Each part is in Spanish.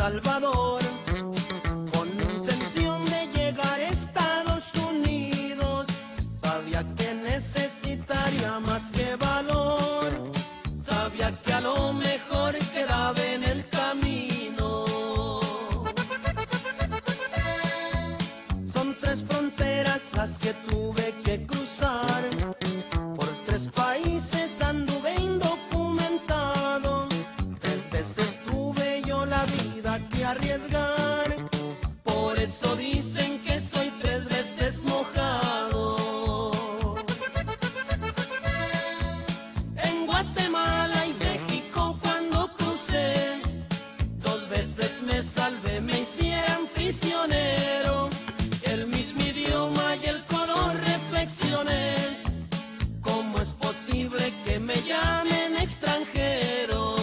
Salvador, con intención de llegar a Estados Unidos. Sabía que necesitaría más que valor, sabía que a lo mejor quedaba en el camino. Son 3 fronteras las que tuve que cruzar, por 3 países anduve indocumentado. 3 veces tuve yo la vida que arriesgar, por eso dicen que soy 3 veces mojado. En Guatemala y México cuando crucé, 2 veces me salvé, me hicieron prisionero. El mismo idioma y el color reflexioné, ¿cómo es posible que me llamen extranjero?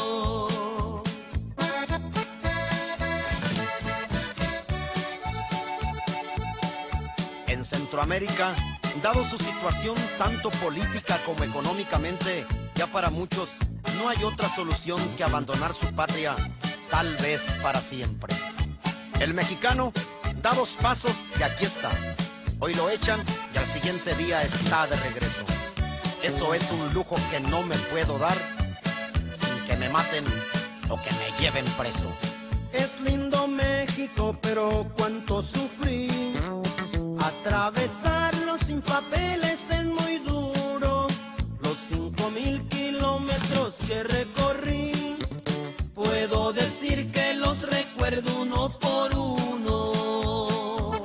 En Centroamérica, dado su situación tanto política como económicamente, ya para muchos no hay otra solución que abandonar su patria, tal vez para siempre. El mexicano da 2 pasos y aquí está. Hoy lo echan y al siguiente día está de regreso. Eso es un lujo que no me puedo dar sin que me maten o que me lleven preso. Es lindo México, pero cuánto sufrí. Atravesarlo sin papeles es muy duro. Los 5,000 kilómetros que recorrí, puedo decir que los recuerdo uno por uno.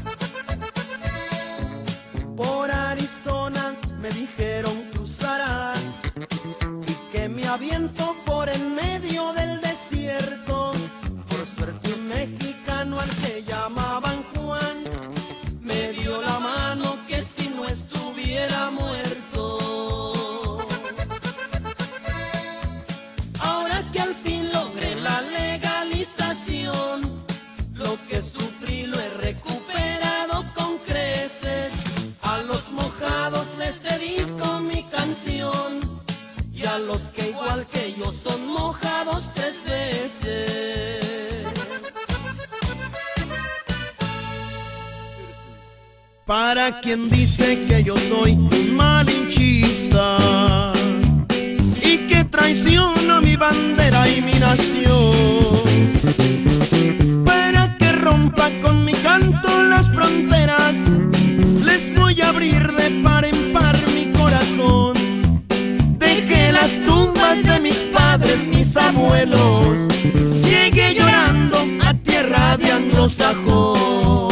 Por Arizona me dijeron cruzará, y que me aviento por en medio del desierto. Por suerte un mexicano al que llamaban Juan me dio la mano, que si no estuviera muerto. Ahora que al fin logré la legalización, lo que sufrí lo he recuperado con creces. A los mojados les dedico mi canción, y a los que igual que yo son mojados 3 veces. Para quien dice que yo soy un malinchista y que traiciono mi bandera y mi nación, para que rompa con mi canto las fronteras, les voy a abrir de par en par mi corazón. Dejé las tumbas de mis padres, mis abuelos, llegué llorando a tierra de anglosajón.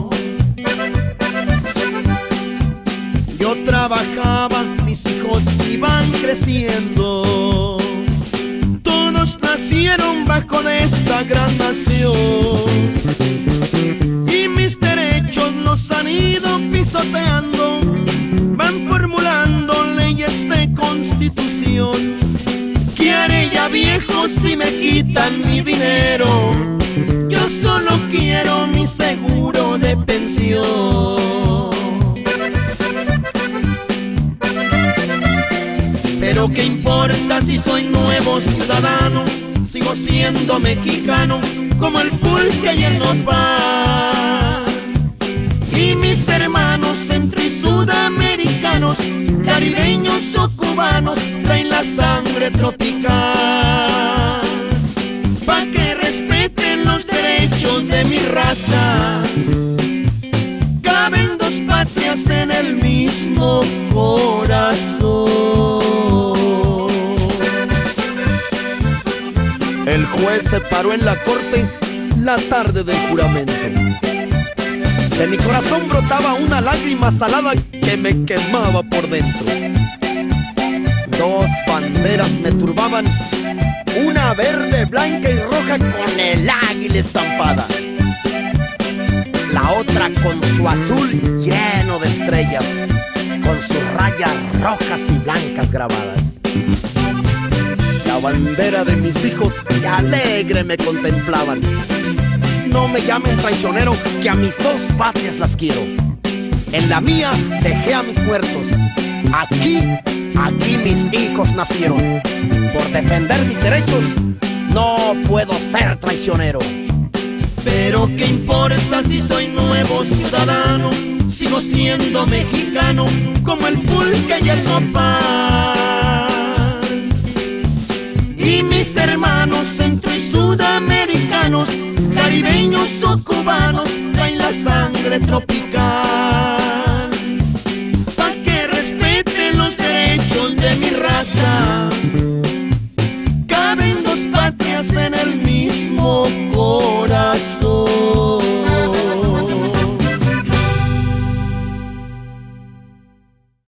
Yo trabajaba, mis hijos iban creciendo, todos nacieron bajo de esta gran nación, y mis derechos los han ido pisoteando, van formulando leyes de constitución. ¿Qué haré ya viejo si me quitan mi dinero? Yo solo quiero mi seguro de pensión. Pero qué importa si soy nuevo ciudadano, sigo siendo mexicano como el pulque y el nopal. Y mis hermanos centro y sudamericanos, caribeños o cubanos, traen la sangre tropical. Pa' que respeten los derechos de mi raza, caben 2 patrias en el mismo corazón. El juez se paró en la corte la tarde del juramento. De mi corazón brotaba una lágrima salada que me quemaba por dentro. 2 banderas me turbaban, una verde, blanca y roja con el águila estampada, la otra con su azul lleno de estrellas, con sus rayas rojas y blancas grabadas. La bandera de mis hijos que alegre me contemplaban. No me llamen traicionero, que a mis 2 patrias las quiero. En la mía dejé a mis muertos, aquí mis hijos nacieron. Por defender mis derechos no puedo ser traicionero. Pero qué importa si soy nuevo ciudadano, sigo siendo mexicano como el pulque y el nopal. Y mis hermanos centro y sudamericanos, caribeños o cubanos, traen la sangre tropical.